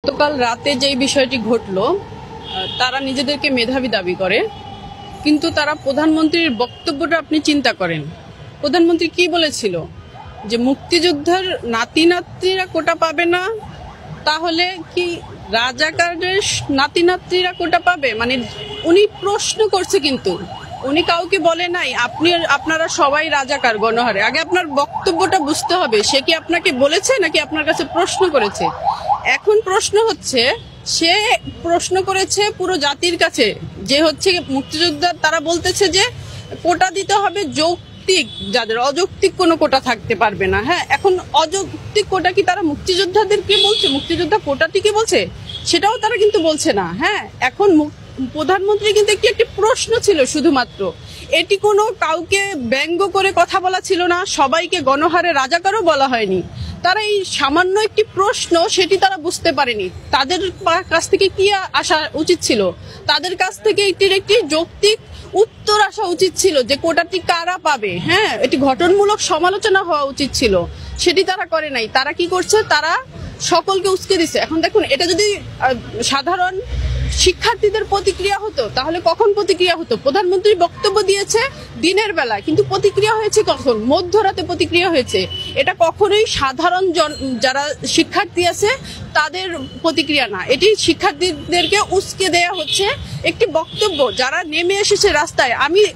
গতকাল রাতে যেই বিষয়টি ঘটলো, তারা নিজেদেরকে মেধাবী দাবি করে, কিন্তু তারা প্রধানমন্ত্রীর বক্তব্যটা আপনি চিন্তা করেন। প্রধানমন্ত্রী কি বলেছিল যে মুক্তিযোদ্ধার নাতি নাতনিরা কোটা পাবে না, তাহলে কি রাজাকারের নাতি নাতনিরা কোটা পাবে? মানে উনি প্রশ্ন করছে, কিন্তু উনি কাউকে বলে নাই আপনারা সবাই রাজাকার গণহারে। আগে আপনার বক্তব্যটা বুঝতে হবে, সে কি আপনাকে বলেছে নাকি আপনার কাছে প্রশ্ন করেছে। এখন প্রশ্ন হচ্ছে, সে প্রশ্ন করেছে পুরো জাতির কাছে, যে হচ্ছে মুক্তিযোদ্ধা, তারা বলতেছে যে কোটা দিতে হবে যৌক্তিক, যাদের অযৌক্তিক কোনো কোটা থাকতে পারবে না। হ্যাঁ, এখন অযৌক্তিক কোটা কি তারা মুক্তিযোদ্ধাদেরকে বলছে, মুক্তিযোদ্ধা কোটাটিকে বলছে? সেটাও তারা কিন্তু বলছে না। হ্যাঁ, এখন প্রধানমন্ত্রী কিন্তু একটি প্রশ্ন ছিল শুধুমাত্র, এটি কোনো কাউকে ব্যঙ্গ করে কথা বলা ছিল না, সবাইকে গণহারে রাজাকারও বলা হয়নি। তারা এই সামান্য একটি প্রশ্ন, সেটি তারা বুঝতে পারেনি। তাদের কাছ থেকে কি আসা উচিত ছিল? তাদের কাছ থেকে এটির একটি যৌক্তিক উত্তর আসা উচিত ছিল, যে কোটাটি কারা পাবে। হ্যাঁ, এটি গঠনমূলক সমালোচনা হওয়া উচিত ছিল, সেটি তারা করে নাই। তারা কি করছে? তারা সকলকে উস্কে দিচ্ছে। এখন দেখুন, এটা যদি সাধারণ শিক্ষার্থীদের প্রতিক্রিয়া হতো, তাহলে কখন প্রতিক্রিয়া হতো? প্রধানমন্ত্রী বক্তব্য দিয়েছে দিনের বেলা, কিন্তু প্রতিক্রিয়া হয়েছে কখন? মধ্যরাতে প্রতিক্রিয়া হয়েছে। এটা কখনোই সাধারণ যারা শিক্ষার্থী আছে তাদের প্রতিক্রিয়া না, এটি শিক্ষার্থীদেরকে উস্কে দেয়া হচ্ছে একটি বক্তব্য। যারা নেমে এসেছে রাস্তায়,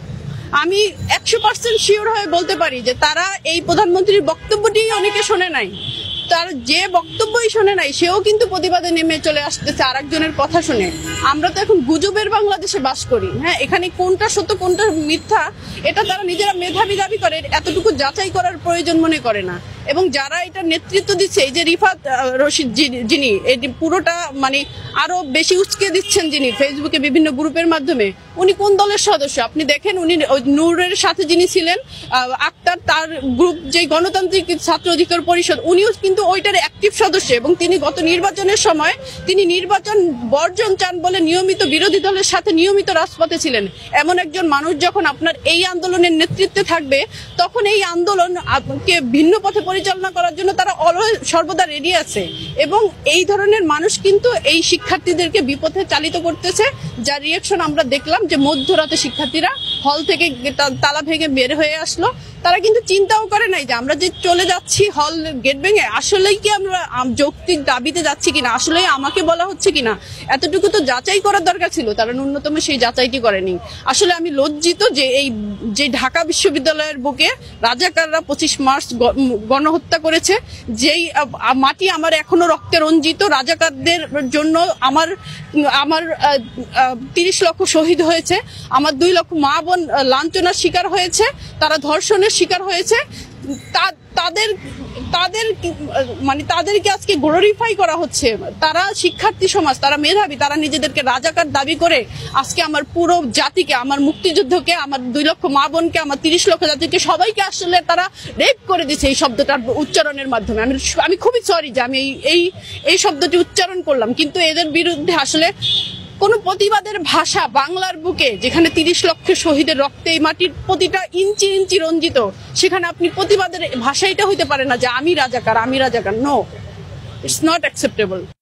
আমি 100% শিওর হয়ে বলতে পারি যে তারা এই প্রধানমন্ত্রীর বক্তব্যটি অনেকে শোনে নাই। তার যে বক্তব্যই শোনে নাই, সেও কিন্তু প্রতিবাদে নেমে চলে আসতেছে আরেকজনের কথা শুনে। আমরা তো এখন গুজবের বাংলাদেশে বাস করি। হ্যাঁ, এখানে কোনটা সত্য কোনটা মিথ্যা, এটা তারা নিজেরা মেধাবী দাবি করে, এতটুকু যাচাই করার প্রয়োজন মনে করে না। এবং যারা এটা নেতৃত্ব দিচ্ছে, এই যে রিফাত রশিদ, যিনি এটি পুরোটা মানে আরো বেশি উচকে দিচ্ছেন, যিনি ফেসবুকে বিভিন্ন গ্রুপের মাধ্যমে, উনি কোন দলের সদস্য আপনি দেখেন। উনি নূরের সাথে যিনি ছিলেন আক্তার, তার গ্রুপ যে গণতান্ত্রিক ছাত্র অধিকার পরিষদ, উনিও কিন্তু ওইটার অ্যাক্টিভ সদস্য। এবং তিনি গত নির্বাচনের সময় তিনি নির্বাচন বর্জন চান বলে নিয়মিত বিরোধী দলের সাথে নিয়মিত রাজপথে ছিলেন। এমন একজন মানুষ যখন আপনার এই আন্দোলনের নেতৃত্বে থাকবে, তখন এই আন্দোলনকে ভিন্ন পথে পরিচালনা করার জন্য তারা সর্বদা রেডি আছে। এবং এই ধরনের মানুষ কিন্তু এই শিক্ষার্থীদেরকে বিপথে চালিত করতেছে, যার রিয়াকশন আমরা দেখলাম যে মধ্যরাতে শিক্ষার্থীরা হল থেকে তালা ভেঙে বের হয়ে আসলো। তারা কিন্তু চিন্তাও করে নাই যে আমরা যে চলে যাচ্ছি হল গেট ভেঙে, আসলেই কি আমরা যৌক্তিক দাবিতে যাচ্ছি কিনা, আসলেই আমাকে বলা হচ্ছে কিনা, এতটুকু তো যাচাই করার দরকার ছিল। তারা ন্যূনতম সেই যাচাইটি করেনি। আসলে আমি লজ্জিত যে এই যে ঢাকা বিশ্ববিদ্যালয়ের বুকে রাজাকাররা 25 মার্চ গণহত্যা করেছে, যেই মাটি আমার এখনো রক্তে রঞ্জিত, রাজাকারদের জন্য আমার 30 লক্ষ শহীদ হয়েছে, আমার 2 লক্ষ মা বোন লাঞ্ছনার শিকার হয়েছে, তারা ধর্ষণের শিকার হয়েছে। তাদেরকে আজকে গ্লোরিফাই করা হচ্ছে। তারা শিক্ষার্থী সমাজ, তারা মেধাবী, তারা নিজেদেরকে রাজাকার দাবি করে আজকে আমার পুরো জাতিকে, আমার মুক্তিযুদ্ধকে, আমার 2 লক্ষ মা বোনকে, আমার 30 লক্ষ জাতিকে, সবাইকে আসলে তারা রেপ করে দিচ্ছে এই শব্দটার উচ্চারণের মাধ্যমে। আমি খুবই সরি যে আমি এই শব্দটি উচ্চারণ করলাম, কিন্তু এদের বিরুদ্ধে আসলে কোন প্রতিবাদের ভাষা বাংলার বুকে, যেখানে 30 লক্ষ শহীদের রক্তে এই মাটির প্রতিটা ইঞ্চি ইঞ্চি রঞ্জিত, সেখানে আপনি প্রতিবাদের ভাষা এটা হইতে পারে না যে আমি রাজাকার। No, it's not acceptable.